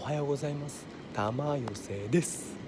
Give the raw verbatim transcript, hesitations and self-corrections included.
はようございます。玉寄せです。